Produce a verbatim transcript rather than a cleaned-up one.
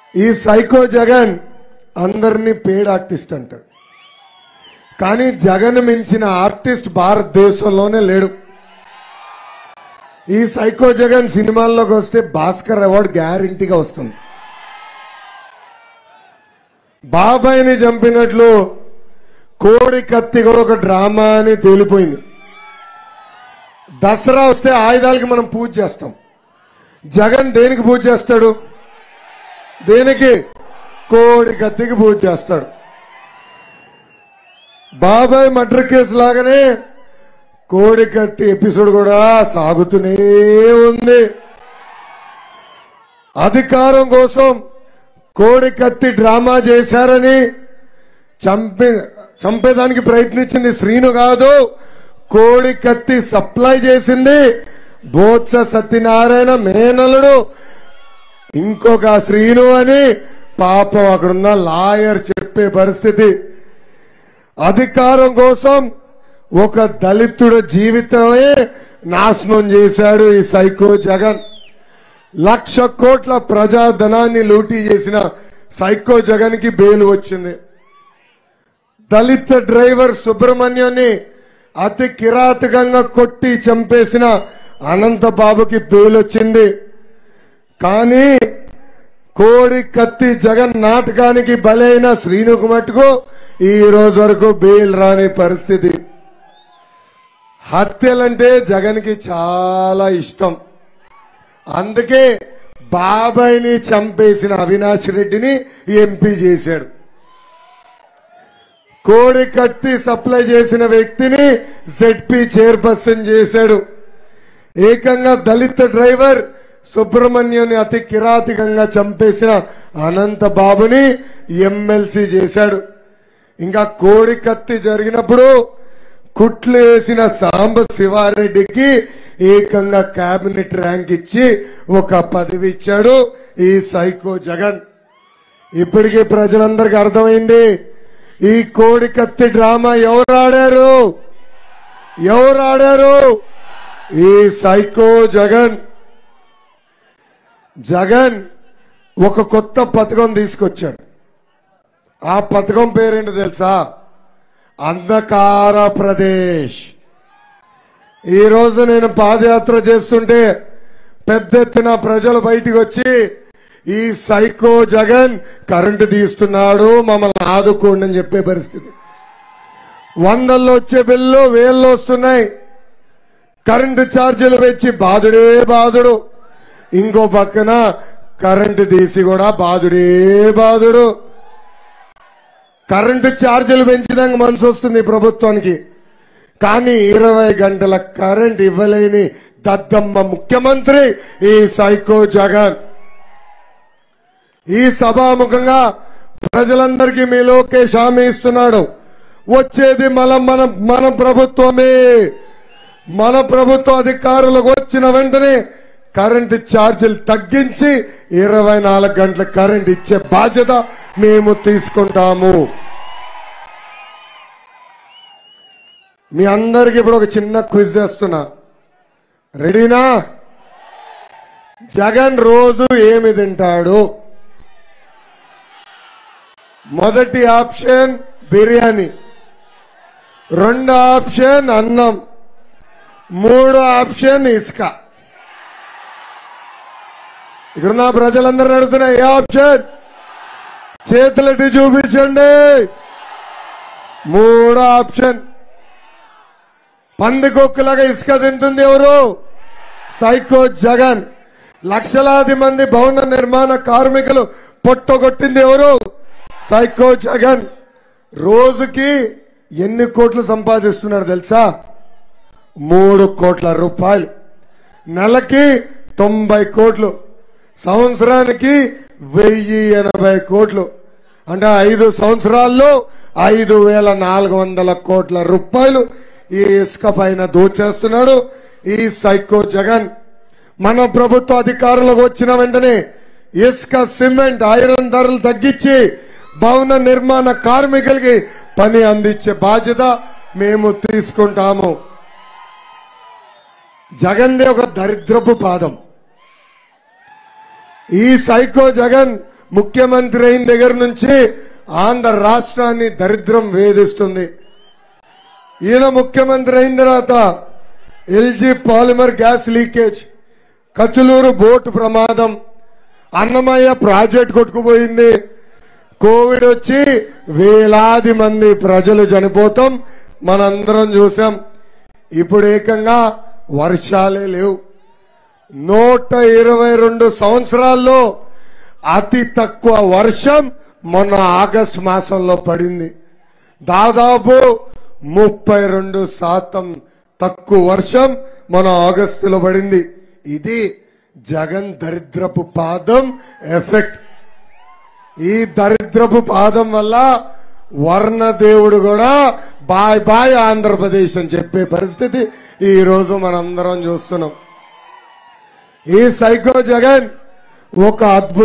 ఈ సైకో జగన్ అందరినీ పేడ్ ఆర్టిస్ట్ అంటాడు. కానీ జగన్ మించిన ఆర్టిస్ట్ భారతదేశంలోనే లేడు. ఈ సైకో జగన్ సినిమాల్లోకి వస్తే భాస్కర్ అవార్డు గ్యారంటీగా వస్తుంది. బాబాయిని చంపినట్లు కోడి కత్తి కూడా ఒక డ్రామా అని తేలిపోయింది. దసరా వస్తే ఆయుధాలకి మనం పూజ చేస్తాం. జగన్ దేనికి పూజ చేస్తాడు? దేనికి? కోడి కత్తికి పూజ చేస్తాడు. బాబాయ్ మర్డర్ కేసు లాగానే కోడి కత్తి ఎపిసోడ్ కూడా సాగుతూనే ఉంది. అధికారం కోసం కోడి కత్తి డ్రామా చేశారని చంపే చంపేదానికి ప్రయత్నించింది శ్రీను కాదు, కోడి కత్తి సప్లై చేసింది బోత్స సత్యనారాయణ మేనలుడు ఇంకొక శ్రీను అని పాపం అక్కడున్న లాయర్ చెప్పే పరిస్థితి. అధికారం కోసం ఒక దళితుడి జీవితమే నాశనం చేశాడు ఈ సైకో జగన్. లక్ష కోట్ల ప్రజాధనాన్ని లూటీ చేసిన సైకో జగన్ కి బెయిల్ వచ్చింది. దళిత డ్రైవర్ సుబ్రహ్మణ్యాన్ని అతి కిరాతకంగా కొట్టి చంపేసిన అనంతబాబుకి బెయిల్ వచ్చింది. కానీ కోడి కత్తి జగన్ నాటకానికి బలైన శ్రీనుకు మట్టుకు ఈ రోజు వరకు బెయిల్ రాని పరిస్థితి. హత్యలంటే జగన్ కి చాలా ఇష్టం. అందుకే బాబాయిని చంపేసిన అవినాష్ రెడ్డిని ఎంపీ చేశాడు. కోడి కత్తి సప్లై చేసిన వ్యక్తిని జెడ్పీ చైర్పర్సన్ చేశాడు. ఏకంగా దళిత డ్రైవర్ సుబ్రహ్మణ్యాన్ని అతి కిరాతకంగా చంపేసిన అనంత బాబుని ఎమ్మెల్సీ చేశాడు. ఇంకా కోడి కత్తి జరిగినప్పుడు కుట్లు వేసిన సాంబ శివారెడ్డికి ఏకంగా కేబినెట్ ర్యాంక్ ఇచ్చి ఒక పదవి ఇచ్చాడు ఈ సైకో జగన్. ఇప్పటికీ ప్రజలందరికీ అర్థమైంది ఈ కోడి కత్తి డ్రామా ఎవరు ఆడారు, ఎవరు ఆడారు? ఈ సైకో జగన్. జగన్ ఒక కొత్త పథకం తీసుకొచ్చాడు. ఆ పథకం పేరేంటో తెలుసా? అంధకార ప్రదేశ్. ఈ రోజు నేను పాదయాత్ర చేస్తుంటే పెద్ద ఎత్తున ప్రజలు బయటికి వచ్చి ఈ సైకో జగన్ కరెంటు తీస్తున్నాడు, మమ్మల్ని ఆదుకోండి అని చెప్పే పరిస్థితి. వందల్లో వచ్చే బిల్లు వేల్లో వస్తున్నాయి. కరెంటు ఛార్జీలు పెంచి బాధుడే బాధుడు. ఇంకో పక్కన కరెంటు తీసి కూడా బాధుడే బాధుడు. కరెంటు ఛార్జీలు పెంచడానికి మనసు వస్తుంది ప్రభుత్వానికి. కానీ ఇరవై గంటల కరెంట్ ఇవ్వలేని దద్దమ్మ ముఖ్యమంత్రి ఈ సైకో జగన్. ఈ సభాముఖంగా ప్రజలందరికీ మీ లోకేష్ హామీ ఇస్తున్నాడు, వచ్చేది మన మన మన ప్రభుత్వమే. మన ప్రభుత్వ అధికారులకు వచ్చిన వెంటనే కరెంటు ఛార్జీలు తగ్గించి ఇరవై నాలుగు గంటల కరెంట్ ఇచ్చే బాధ్యత మేము తీసుకుంటాము. మీ అందరికి ఇప్పుడు ఒక చిన్న క్విజ్ చేస్తున్నా, రెడీనా? జగన్ రోజు ఏమి తింటాడు? మొదటి ఆప్షన్ బిర్యానీ, రెండో ఆప్షన్ అన్నం, మూడో ఆప్షన్ ఇసుక. ఇక్కడున్న ప్రజలందరూ అడుగుతున్నా ఏ ఆప్షన్? చేతులెట్టి చూపించండి. మూడో ఆప్షన్. పందికొక్కులాగా ఇసుక తింటుంది ఎవరు? సైకో జగన్. లక్షలాది మంది భవన నిర్మాణ కార్మికులు పొట్టగొట్టింది ఎవరు? సైకో జగన్. రోజుకి ఎన్ని కోట్లు సంపాదిస్తున్నాడు తెలుసా? మూడు కోట్ల రూపాయలు. నెలకి తొంభై కోట్లు, సంవత్సరానికి వెయ్యి ఎనభై కోట్లు. అంటే ఐదు సంవత్సరాల్లో ఐదు వేల నాలుగు వందల కోట్ల రూపాయలు ఈ ఇసుక పైన దోచేస్తున్నాడు ఈ సైకో జగన్. మన ప్రభుత్వ అధికారులకు వచ్చిన వెంటనే ఇసుక, సిమెంట్, ఐరన్ ధరలు తగ్గించి భవన నిర్మాణ కార్మికులకి పని అందించే బాధ్యత మేము తీసుకుంటాము. జగన్ది ఒక దరిద్రపు పాదం. ఈ సైకో జగన్ ముఖ్యమంత్రి అయిన దగ్గర నుంచి ఆంధ్ర రాష్ట్రాన్ని దరిద్రం వేధిస్తుంది. ఈయన ముఖ్యమంత్రి అయిన తర్వాత LG polymer gas leakage, Kachuluru boat ప్రమాదం, అన్నమయ్య ప్రాజెక్ట్ కొట్టుకుపోయింది, కోవిడ్ వచ్చి వేలాది మంది ప్రజలు చనిపోతాం మనందరం చూసాం. ఇప్పుడు ఏకంగా వర్షాలే లేవు. నూట ఇరవై రెండు సంవత్సరాల్లో అతి తక్కువ వర్షం మొన్న ఆగస్టు మాసంలో పడింది. దాదాపు ముప్పై రెండు శాతం తక్కువ వర్షం మన ఆగస్టులో పడింది. ఇది జగన్ దరిద్రపు పాదం ఎఫెక్ట్. ఈ దరిద్రపు పాదం వల్ల వర్ణదేవుడు కూడా బాయ్ బాయ్ ఆంధ్రప్రదేశ్ అని చెప్పే పరిస్థితి ఈ రోజు మనందరం చూస్తున్నాం. ఈ సైకో జగన్ ఒక అద్భుత